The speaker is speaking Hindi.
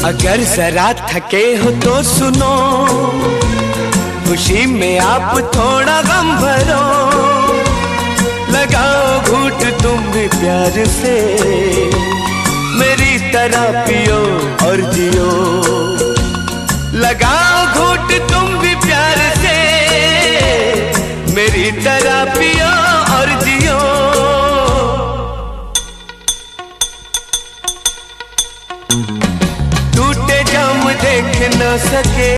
अगर जरा थके हो तो सुनो, खुशी में आप थोड़ा गम भरो। लगाओ घूंट तुम भी प्यार से, मेरी तरह पियो और जियो। लगाओ घूंट तुम भी प्यार से, मेरी तरह पियो और जियो। टूटे जाम देख न सके